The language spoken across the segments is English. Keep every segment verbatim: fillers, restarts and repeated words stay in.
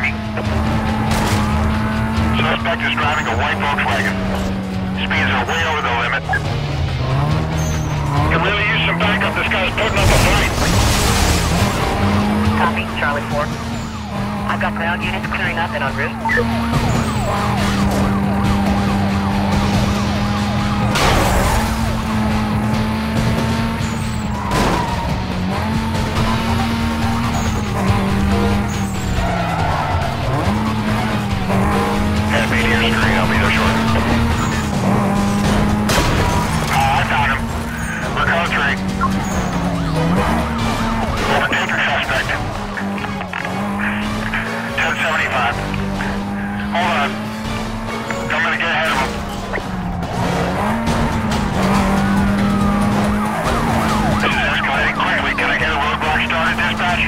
eighty. Suspect is driving a white Volkswagen. Speeds are way over the limit. Can really use some backup. This guy's putting up a fight. Copy, Charlie four. I've got ground units clearing up and en route. Head me to your screen. I'll be there shortly. Oh, I found him. We're code three. Overtake your suspect. ten seventy-five. Hold on. I'm gonna get ahead of him. This is escalating quickly. Can I get a roadblock started, dispatch?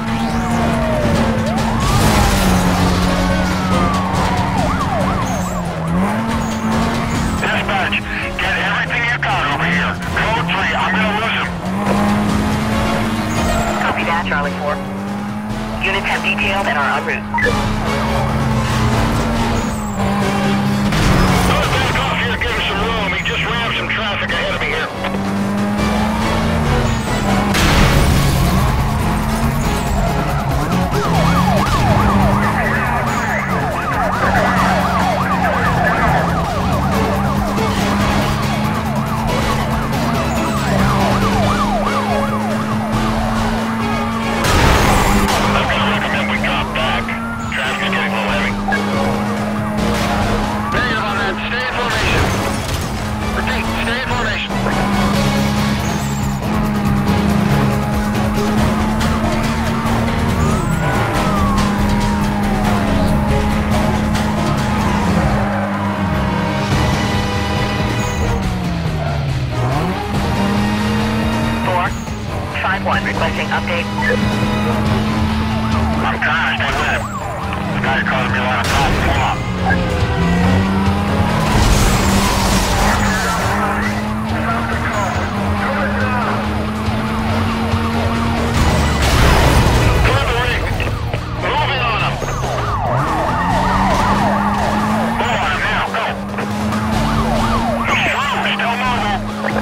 Dispatch, get everything you got over here. Code three, I'm gonna lose him. Copy that, Charlie four. Units have detailed and are en route. I'll back off here, give him some room. He just rammed some traffic ahead of me here. I'm gonna recommend we drop back. Traffic's getting a little heavy. Negative on that. Stay in formation. Repeat, stay in formation. four five one, requesting update. I'm trying to stay with him. This guy's causing me a lot of problems. Hold on. Clear the ring. Moving on him. Move on him now. Go. He's through. Still mobile.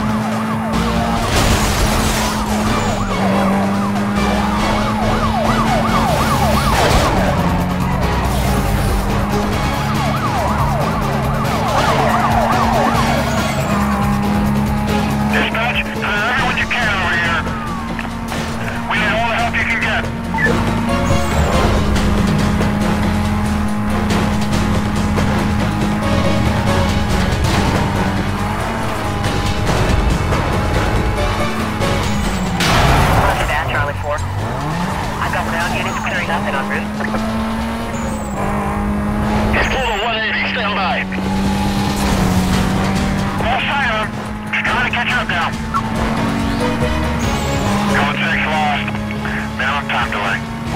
Dispatch, clear everyone you can over here. We need all the help you can get. Copy that, Charlie four. I've got ground units clearing up and en route. He's pulled a one eighty. Stand by. All sight of him. He's trying to catch up now. Code six lost. Minimum time delay.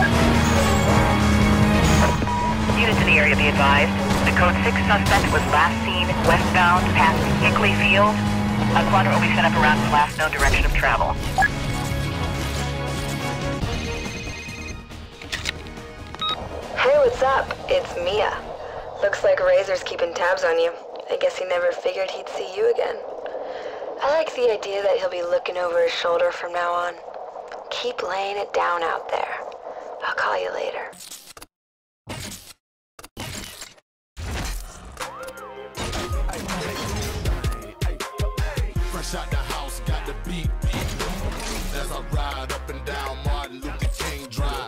Units in the area be advised. The code six suspect was last seen westbound past Hickley Field. A quadrant will be set up around his last known direction of travel. Hey, what's up? It's Mia. Looks like Razor's keeping tabs on you. I guess he never figured he'd see you again. I like the idea that he'll be looking over his shoulder from now on. Keep laying it down out there. I'll call you later. Fresh out the house, got the beat. As I ride up and down Martin Luther King Drive.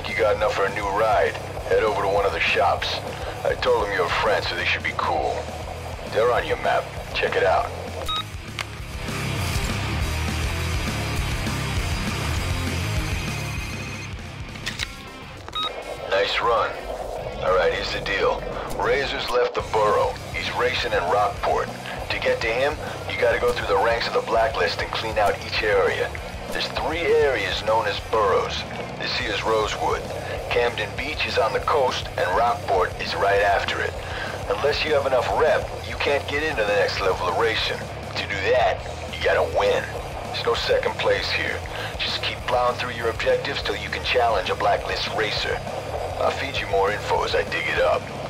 think you got enough for a new ride, head over to one of the shops. I told them you're a friend, so they should be cool. They're on your map. Check it out. Nice run. Alright, here's the deal. Razor's left the borough. He's racing in Rockport. To get to him, you gotta go through the ranks of the blacklist and clean out each area. There's three areas known as boroughs. This here's Rosewood. Camden Beach is on the coast, and Rockport is right after it. Unless you have enough rep, you can't get into the next level of racing. To do that, you gotta win. There's no second place here. Just keep plowing through your objectives till you can challenge a blacklist racer. I'll feed you more info as I dig it up.